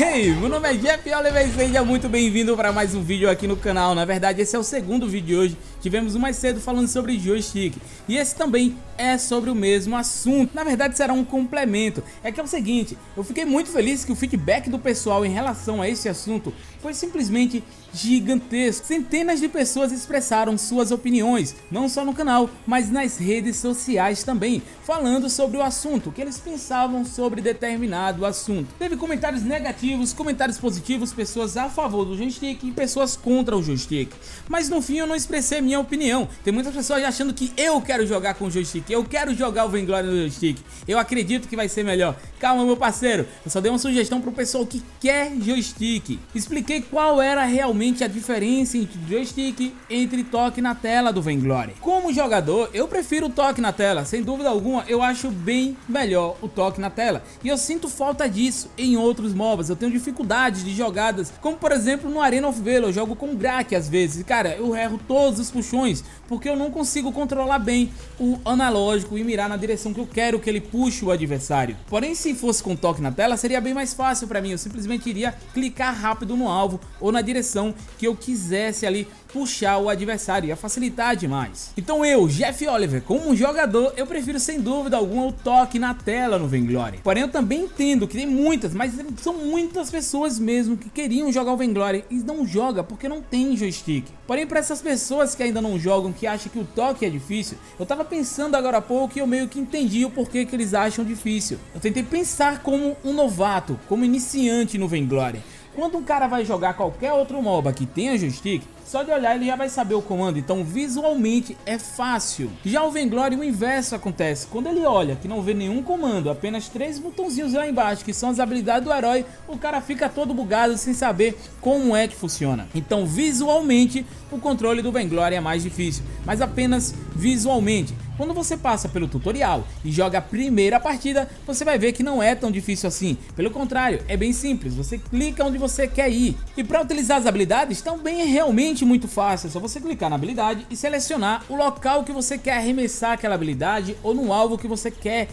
Hey, meu nome é Jeff Oliver e seja muito bem-vindo para mais um vídeo aqui no canal. Na verdade, esse é o segundo vídeo de hoje. Tivemos um mais cedo falando sobre joystick e esse também é sobre o mesmo assunto. Na verdade, será um complemento. É que é o seguinte, eu fiquei muito feliz que o feedback do pessoal em relação a esse assunto foi simplesmente gigantesco. Centenas de pessoas expressaram suas opiniões, não só no canal, mas nas redes sociais também, falando sobre o assunto, o que eles pensavam sobre determinado assunto. Teve comentários negativos, comentários positivos, pessoas a favor do joystick e pessoas contra o joystick. Mas no fim eu não expressei minha opinião. Tem muitas pessoas achando que eu quero jogar com o joystick, eu quero jogar o Vainglory no joystick, eu acredito que vai ser melhor. Calma, meu parceiro, eu só dei uma sugestão pro pessoal que quer joystick. Expliquei qual era realmente a diferença entre joystick entre toque na tela do Vainglory. Como jogador, eu prefiro o toque na tela, sem dúvida alguma. Eu acho bem melhor o toque na tela e eu sinto falta disso em outros MOBAs. Eu tenho dificuldades de jogadas, como por exemplo no Arena of Valor, eu jogo com Grak às vezes e cara, eu erro todos os puxões porque eu não consigo controlar bem o analógico e mirar na direção que eu quero que ele puxe o adversário. Porém, se fosse com toque na tela, seria bem mais fácil para mim. Eu simplesmente iria clicar rápido no alvo ou na direção que eu quisesse ali puxar o adversário, ia facilitar demais. Então eu, Jeff Oliver, como um jogador, eu prefiro sem dúvida alguma o toque na tela no Vainglory. Porém eu também entendo que tem muitas, mas são muitas pessoas mesmo que queriam jogar o Vainglory e não joga porque não tem joystick. Porém para essas pessoas que ainda não jogam, que acham que o toque é difícil, eu tava pensando agora há pouco e eu meio que entendi o porquê que eles acham difícil. Eu tentei pensar como um novato, como iniciante no Vainglory. Quando um cara vai jogar qualquer outro MOBA que tenha joystick, só de olhar ele já vai saber o comando, então visualmente é fácil. Já o Vainglory o inverso acontece, quando ele olha que não vê nenhum comando, apenas 3 botãozinhos lá embaixo que são as habilidades do herói, o cara fica todo bugado sem saber como é que funciona. Então visualmente o controle do Vainglory é mais difícil, mas apenas visualmente. Quando você passa pelo tutorial e joga a primeira partida, você vai ver que não é tão difícil assim. Pelo contrário, é bem simples, você clica onde você quer ir. E para utilizar as habilidades também é realmente muito fácil, é só você clicar na habilidade e selecionar o local que você quer arremessar aquela habilidade ou no alvo que você quer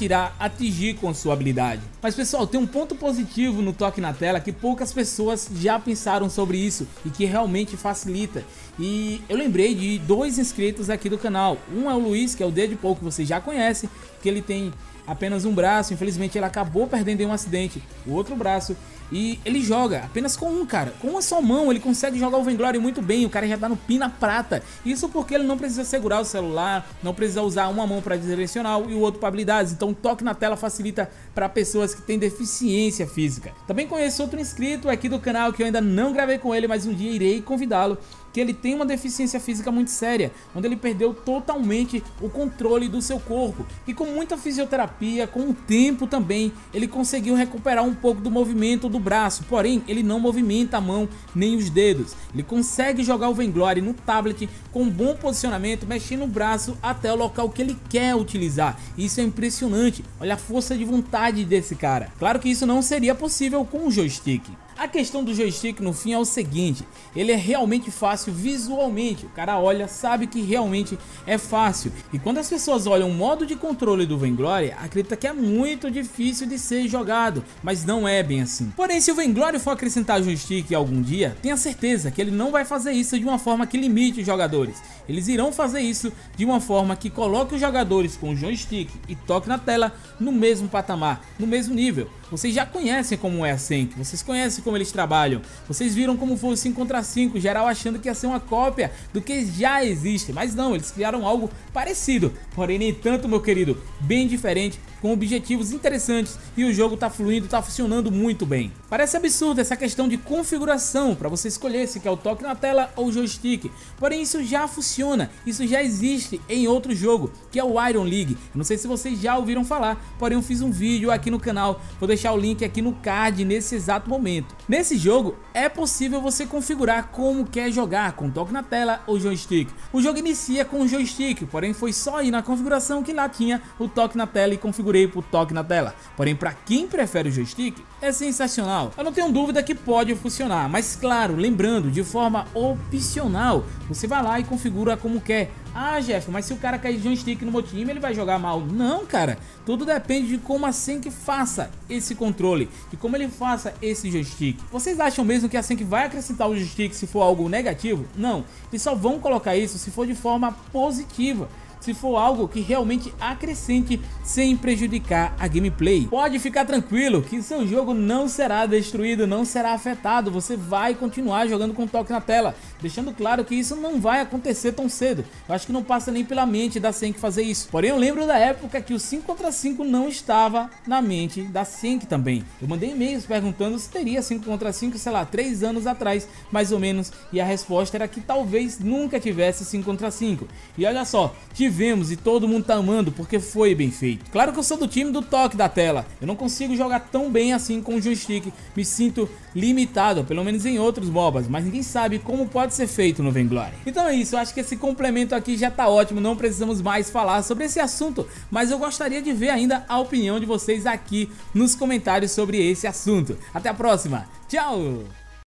atingir com a sua habilidade. Mas pessoal, tem um ponto positivo no toque na tela que poucas pessoas já pensaram sobre isso e que realmente facilita. E eu lembrei de 2 inscritos aqui do canal. Um é o Luiz, que é o Deadpool, que você já conhece, que ele tem apenas um braço, infelizmente ele acabou perdendo em um acidente o outro braço. E ele joga apenas com um, cara, com uma só mão ele consegue jogar o Vainglory muito bem. O cara já tá no pina prata. Isso porque ele não precisa segurar o celular, não precisa usar uma mão para direcional e o outro para habilidades. Então o toque na tela facilita para pessoas que têm deficiência física. Também conheço outro inscrito aqui do canal que eu ainda não gravei com ele, mas um dia irei convidá-lo, que ele tem uma deficiência física muito séria, onde ele perdeu totalmente o controle do seu corpo. E com muita fisioterapia, com o tempo também, ele conseguiu recuperar um pouco do movimento do braço. Porém, ele não movimenta a mão nem os dedos. Ele consegue jogar o Vainglory no tablet com um bom posicionamento, mexendo o braço até o local que ele quer utilizar. Isso é impressionante. Olha a força de vontade desse cara. Claro que isso não seria possível com o joystick. A questão do joystick no fim é o seguinte, ele é realmente fácil visualmente, o cara olha, sabe que realmente é fácil. E quando as pessoas olham o modo de controle do Vainglory, acredita que é muito difícil de ser jogado, mas não é bem assim. Porém, se o Vainglory for acrescentar joystick algum dia, tenha certeza que ele não vai fazer isso de uma forma que limite os jogadores. Eles irão fazer isso de uma forma que coloque os jogadores com joystick e toque na tela no mesmo patamar, no mesmo nível. Vocês já conhecem como é a Senki, vocês conhecem como eles trabalham, vocês viram como foi o 5 contra 5, geral achando que ia ser uma cópia do que já existe, mas não, eles criaram algo parecido, porém nem tanto, meu querido, bem diferente, com objetivos interessantes e o jogo tá fluindo, tá funcionando muito bem. Parece absurdo essa questão de configuração para você escolher se quer o toque na tela ou o joystick, porém isso já funciona, isso já existe em outro jogo, que é o Iron League. Eu não sei se vocês já ouviram falar, porém eu fiz um vídeo aqui no canal, vou deixar o link aqui no card nesse exato momento. Nesse jogo é possível você configurar como quer jogar, com toque na tela ou joystick. O jogo inicia com o joystick, porém foi só ir na configuração que lá tinha o toque na tela e configuração configurei por toque na tela. Porém, para quem prefere o joystick, é sensacional. Eu não tenho dúvida que pode funcionar, mas claro, lembrando, de forma opcional, você vai lá e configura como quer. Ah, Jeff, mas se o cara cair de joystick no meu time, ele vai jogar mal. Não, cara, tudo depende de como a Senki faça esse controle e como ele faça esse joystick. Vocês acham mesmo que a Senki vai acrescentar o joystick se for algo negativo? Não, eles só vão colocar isso se for de forma positiva. Se for algo que realmente acrescente sem prejudicar a gameplay. Pode ficar tranquilo que seu jogo não será destruído, não será afetado, você vai continuar jogando com toque na tela, deixando claro que isso não vai acontecer tão cedo. Eu acho que não passa nem pela mente da Senki fazer isso. Porém, eu lembro da época que o 5 contra 5 não estava na mente da Senki também. Eu mandei e-mails perguntando se teria 5 contra 5, sei lá, 3 anos atrás, mais ou menos, e a resposta era que talvez nunca tivesse 5 contra 5. E olha só, tivemos e todo mundo tá amando porque foi bem feito. Claro que eu sou do time do toque da tela, eu não consigo jogar tão bem assim com o joystick, me sinto limitado, pelo menos em outros MOBAs, mas ninguém sabe como pode ser feito no Vainglory. Então é isso, eu acho que esse complemento aqui já tá ótimo, não precisamos mais falar sobre esse assunto, mas eu gostaria de ver ainda a opinião de vocês aqui nos comentários sobre esse assunto. Até a próxima, tchau!